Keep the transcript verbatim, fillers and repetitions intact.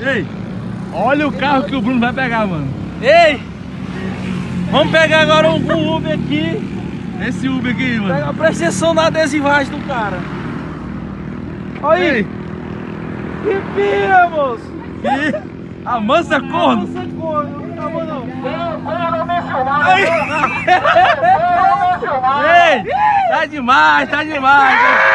Ei, olha o carro que o Bruno vai pegar, mano. Ei! Vamos pegar agora um, um Uber aqui. Esse Uber aqui, mano. Pega, presta atenção na adesivagem do cara. Olha aí. Ei. Que pira, moço. Que? A mansa corno. Nossa, corno. Não acabou não. Ei, tá demais, tá demais.